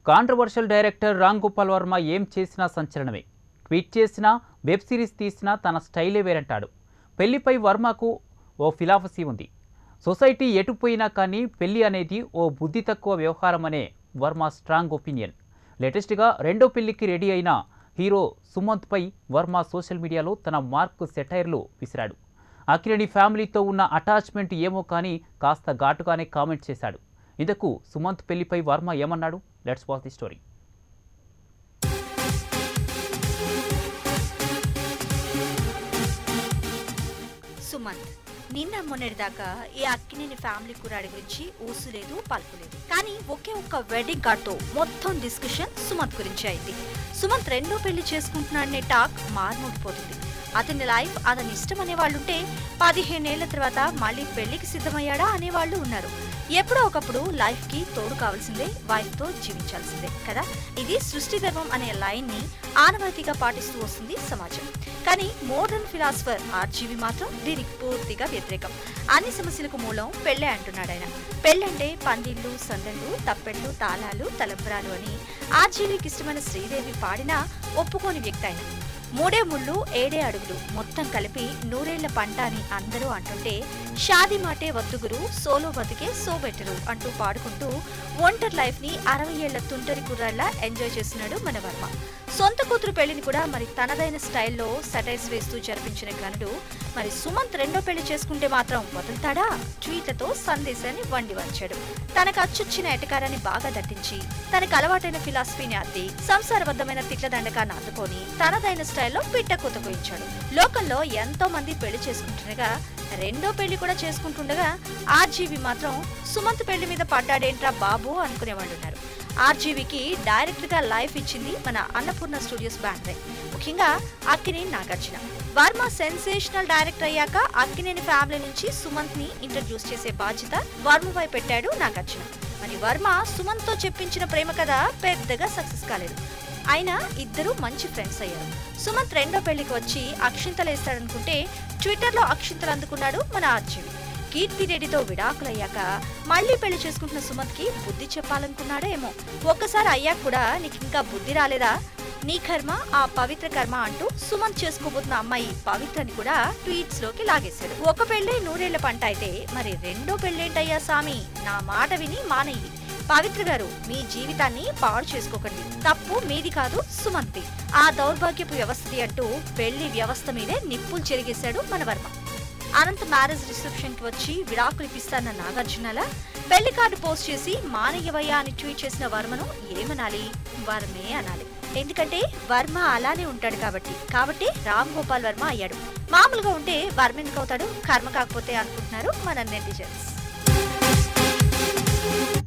Controversial director Ram Gopal Varma ఏం చేసినా సంచలనమే. ట్వీట్ చేసినా, వెబ్ సిరీస్ తీసినా తన స్టైలే వేరంటాడు. పెళ్లిపై వర్మకు ఓ ఫిలాసఫీ ఉంది. సొసైటీ ఎటుపోయినా కానీ పెళ్లి అనేది ఓ బుద్ధి తక్కువ వ్యవహారం అనే వర్మ స్ట్రాంగ్ ఒపీనియన్. లేటెస్ట్గా రెండో పెళ్లికి రెడీ అయిన హీరో సుమంత్పై వర్మ సోషల్ మీడియాలో తన మార్క్ సెటైర్లు విసిరాడు. అక్కినేని ఫ్యామిలీతో ఉన్న అటాచ్మెంట్ ఏమో కానీ కాస్త ఘాటుగానే కామెంట్ చేశాడు. ఇందుకు సుమంత్ పెళ్లిపై వర్మ ఏమన్నాడు? Let's watch the story. Sumanth నిన్న మొన్నటిదాకా ఈ అక్కినేని ఫ్యామిలీ కురాడి గురించి ఊసులేదు పలుకులేదు. కానీ ఒకే ఒక్క వెడ్డింగ్ కార్డ్తో మొత్తం డిస్కషన్ సుమంత్ గురించి అయింది. సుమంత్ రెండో పెళ్లి చేసుకుంటున్నాడనే టాక్ మార్మోగిపోతుంది. అతని లైఫ్ అతని ఇష్టం అనేవాళ్ళుంటే 15 ఏళ్ల తర్వాత మళ్ళీ పెళ్లికి సిద్ధమయ్యాడా అనేవాళ్ళు ఉన్నారు. ఎప్పుడో ఒకప్పుడు లైఫ్ కి తోడు కావాల్సిందే, వైఫ్ తో జీవించాల్సిందే కదా. ఇది సృష్టి ధర్మం అనే లైన్ ని ఆనవాయితీగా పాటిస్తూ వస్తుంది సమాజం. కానీ మోడర్న్ ఫిలాసఫర్ ఆర్జీవి మాత్రం దీనికి పూర్తిగా వ్యతిరేకం. అన్ని సమస్యలకు మూలం పెళ్లే అంటున్నాడు ఆయన. పెళ్ళంటే పందిళ్ళు, సందళ్ళు, తప్పెళ్ళు, తాళాలు, తలంబరాలు అని ఆర్జీవికి ఇష్టమైన శ్రీదేవి పాడినా ఒప్పుకోని వ్యక్తి ఆయన. 3 ముళ్ళు 7 అడుగులు మొత్తం కలిపి 100 ఏళ్ల పంట అని అందరూ అంటుంటే షాదీ మాటే వద్దుగురు, సోలో బతికే సో బెటరు అంటూ పాడుకుంటూ ఒంటరి లైఫ్ ని 60 ఏళ్ల తుంటరి కుర్రాళ్ళ ఎంజాయ్ చేస్తున్నాడు మన వర్మ. సొంత కూతురు పెళ్లిని కూడా మరి తనదైన స్టైల్లో సెటైర్స్ వేస్తూ జరిపించిన ఘనుడు మరి సుమంత్ రెండో పెళ్లి చేసుకుంటే మాత్రం వదులుతాడా? ట్వీట్లతో సందేశాన్ని వండి వచ్చాడు. తనకు అచ్చొచ్చిన ఎటకారాన్ని బాగా దట్టించి తనకు అలవాటైన ఫిలాసఫీని అద్ది సంసారబద్ధమైన తిట్ల దండకాన్ని అందుకొని తనదైన స్టైల్లో పిట్ట కూత కోయించాడు. లోకంలో ఎంతో మంది పెళ్లి చేసుకుంటుండగా రెండో పెళ్లి కూడా చేసుకుంటుండగా ఆర్జీవి మాత్రం సుమంత్ పెళ్లి మీద పడ్డాడేంట్రా బాబు అనుకునేవాళ్ళు ఉన్నారు. ఆర్జీవికి డైరెక్ట్ గా లైఫ్ ఇచ్చింది మన అన్నపూర్ణ స్టూడియోస్ బ్యానరే. ముఖ్యంగా అక్కినేని నాగార్జున. వర్మ సెన్సేషనల్ డైరెక్టర్ అయ్యాక అక్కినేని ఫ్యామిలీ నుంచి సుమంత్ ని ఇంట్రడ్యూస్ చేసే బాధ్యత వర్మపై పెట్టాడు నాగార్జున. మరి వర్మ సుమంత్ తో చెప్పించిన ప్రేమ కథ పెద్దగా సక్సెస్ కాలేదు. అయినా ఇద్దరు మంచి ఫ్రెండ్స్ అయ్యారు. సుమంత్ రెండో పెళ్లికి వచ్చి అక్షింతలు వేస్తాడనుకుంటే ట్విట్టర్ లో అక్షింతలు అందుకున్నాడు మన ఆర్జీవి. కీర్తి రెడ్డితో విడాకులయ్యాక మళ్లీ పెళ్లి చేసుకుంటున్న సుమంత్ కి బుద్ధి చెప్పాలనుకున్నాడో ఏమో. ఒక్కసారి అయ్యాక కూడా నీకు ఇంకా బుద్ధి రాలేదా, నీ కర్మ ఆ పవిత్ర కర్మ అంటూ సుమంత్ చేసుకోబోతున్న అమ్మాయి పవిత్రని కూడా ట్వీట్స్ లోకి లాగేశాడు. ఒక పెళ్లే 100 ఏళ్ల పంట అయితే మరి రెండో పెళ్లేంటయ్యా సామి, నా మాట విని మానయ్యి. పవిత్ర గారు, మీ జీవితాన్ని పాడు చేసుకోకండి, తప్పు మీది కాదు సుమంత్ది, ఆ దౌర్భాగ్యపు వ్యవస్థది అంటూ పెళ్లి వ్యవస్థ మీదే నిప్పులు చెరిగేశాడు మన వర్మ. అనంత మ్యారేజ్ రిసెప్షన్ కి వచ్చి విడాకులు ఇప్పిస్తాన్న నాగార్జునలా పెళ్లి కార్డు పోస్ట్ చేసి మానయ్యవయ్య అని ట్వీట్ చేసిన వర్మను ఏమనాలి? వర్మే అనాలి. ఎందుకంటే వర్మ అలానే ఉంటాడు కాబట్టి రామ్ గోపాల్ వర్మ అయ్యాడు. మామూలుగా ఉంటే వర్మ ఎందుకు అవుతాడు? కర్మ కాకపోతే అనుకుంటున్నారు మన నెటిజన్స్.